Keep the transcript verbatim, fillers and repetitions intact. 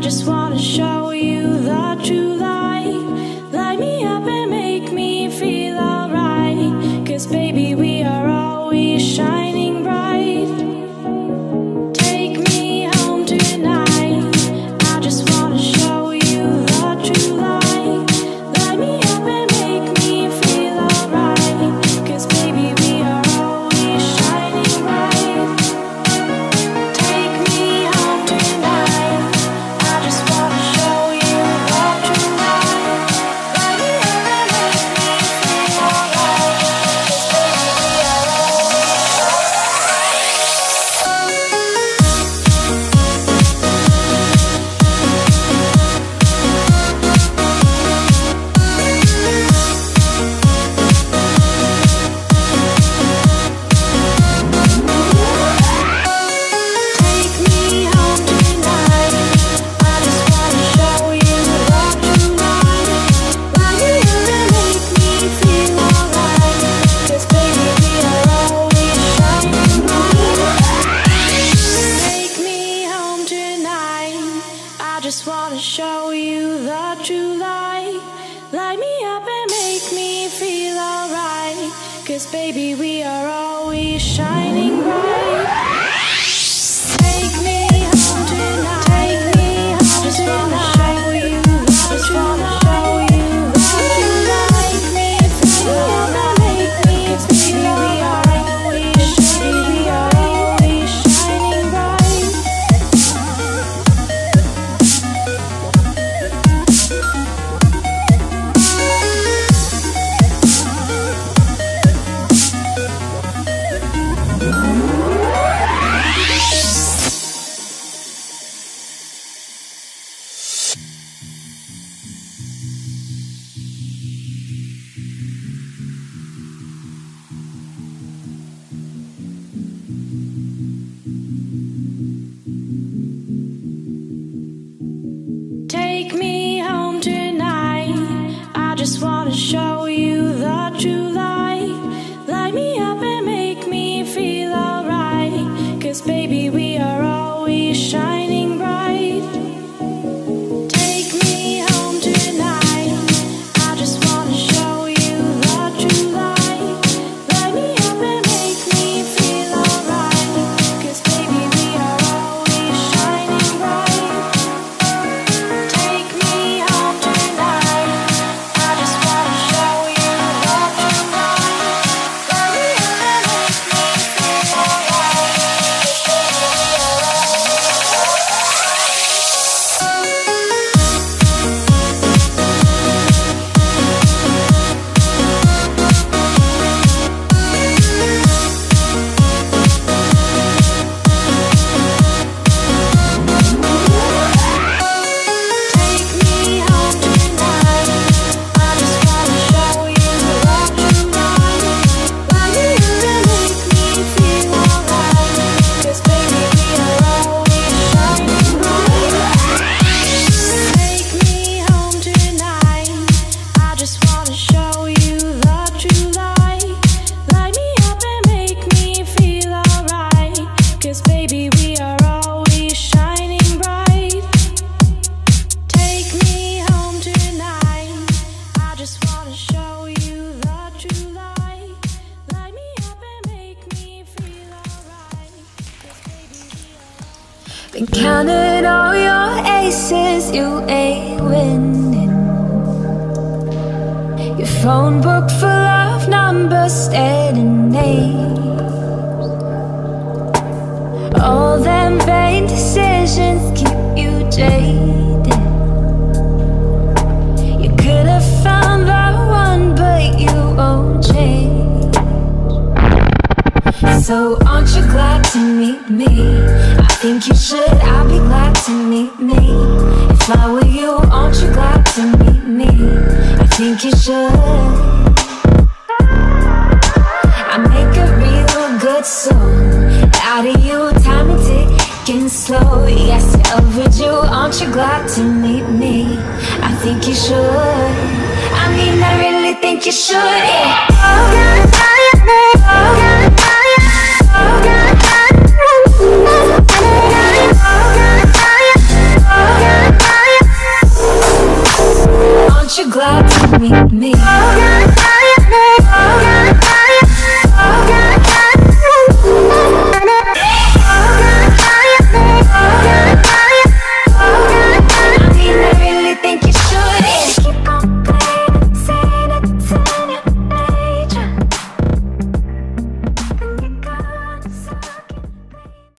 just wanna show you the true light. Light me up and make me feel alright. Cause baby, we are always shining bright. Take me home tonight. I just wanna show you the true light. Light me up and make me feel alright. Cause baby, we are always shining bright. Take me home tonight. I just wanna show you the true light. Light me up and make me feel alright. Cause baby, we are Take me home tonight. I just wanna show you the true light. Light me up and make me feel alright. Cause baby, we are always shining bright. Take me home tonight. I just wanna show you the true light. Light me up and make me feel alright. Cause baby, we are always shining bright. Take me home tonight. Take me home just wanna show you. Just wanna show you the true light. Make me feel alright. Make me feel alright. Baby, we are always shining bright. Take me home tonight. I just wanna show you the true light. Light me up and make me feel alright. Cause baby, we are always shining bright. Take me home tonight. I just wanna show you the true light. Light me up and make me feel alright. Cause baby, we are always shining bright. Take me home tonight. I just wanna show you the true light. Light me up and make me feel alright. Cause baby, we are Take me home tonight. I just wanna show you the true light. Light me up and make me feel alright. Cause baby, we are always shining bright. Take me home tonight. I just wanna show you the true light. Light me up and make me feel alright. Cause baby, we are always shining bright. Take me home tonight. I just wanna show you the true light. Light me up and make me feel alright. Cause baby, we are Been counting all your aces, you ain't winning. Your phone book full of numbers, staring names. All them vain decisions keep you jaded. You could have found the one, but you won't change. So aren't you glad to meet me? I think you should, I'll be glad to meet me. If I were you, aren't you glad to meet me? I think you should. I make a real good song out of you, time and ticking slow. Yes, overdue, aren't you glad to meet me? I think you should. I mean, I really think you should, yeah. Oh,